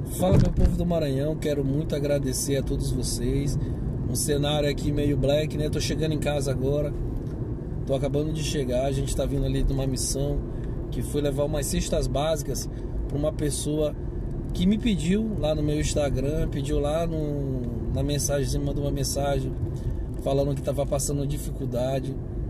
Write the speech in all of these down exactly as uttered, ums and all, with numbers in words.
Fala, meu povo do Maranhão, quero muito agradecer a todos vocês. Um cenário aqui meio black, né? Tô chegando em casa agora, tô acabando de chegar. A gente tá vindo ali de uma missão que foi levar umas cestas básicas para uma pessoa que me pediu lá no meu Instagram, pediu lá no, na mensagem, mandou uma mensagem falando que tava passando dificuldade.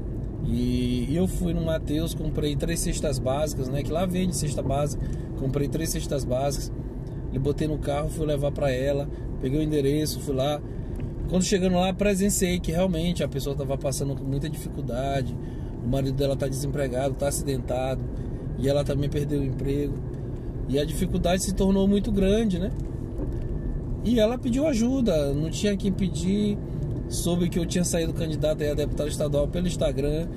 E eu fui no Mateus, comprei três cestas básicas, né? Que lá vende cesta básica. Comprei três cestas básicas e botei no carro, fui levar para ela. Peguei o endereço, fui lá. Quando chegando lá, presenciei que realmente a pessoa estava passando com muita dificuldade. O marido dela está desempregado, está acidentado, e ela também perdeu o emprego. E a dificuldade se tornou muito grande, né? E ela pediu ajuda, não tinha quem pedir. Soube que eu tinha saído candidato a deputado estadual pelo Instagram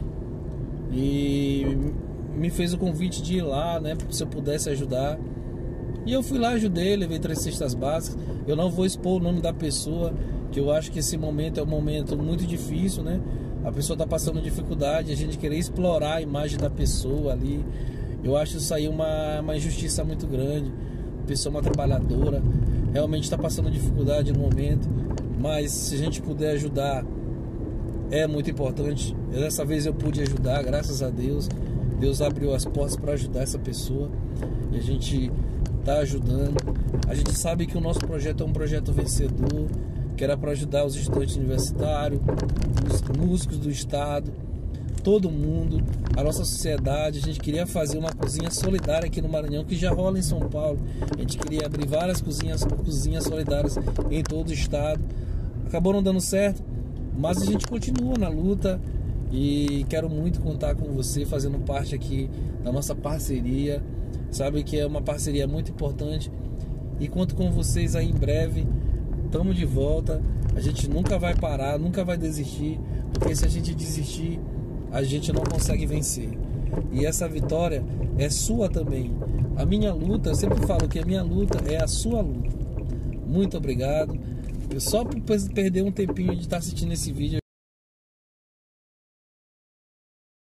e me fez o convite de ir lá, né, se eu pudesse ajudar. E eu fui lá, ajudei, levei três cestas básicas. Eu não vou expor o nome da pessoa, que eu acho que esse momento é um momento muito difícil, né? A pessoa está passando dificuldade, a gente querer explorar a imagem da pessoa ali. Eu acho isso aí uma, uma injustiça muito grande. A pessoa é uma trabalhadora, realmente está passando dificuldade no momento. Mas se a gente puder ajudar, é muito importante. Dessa vez eu pude ajudar, graças a Deus. Deus abriu as portas para ajudar essa pessoa e a gente está ajudando. A gente sabe que o nosso projeto é um projeto vencedor, que era para ajudar os estudantes universitários, os músicos do estado, todo mundo, a nossa sociedade. A gente queria fazer uma cozinha solidária aqui no Maranhão, que já rola em São Paulo. A gente queria abrir várias cozinhas, cozinhas solidárias em todo o estado. Acabou não dando certo, mas a gente continua na luta e quero muito contar com você fazendo parte aqui da nossa parceria. Sabe que é uma parceria muito importante e conto com vocês aí em breve. Estamos de volta. A gente nunca vai parar, nunca vai desistir, porque se a gente desistir, a gente não consegue vencer. E essa vitória é sua também. A minha luta, eu sempre falo que a minha luta é a sua luta. Muito obrigado. Eu só por perder um tempinho de estar assistindo esse vídeo,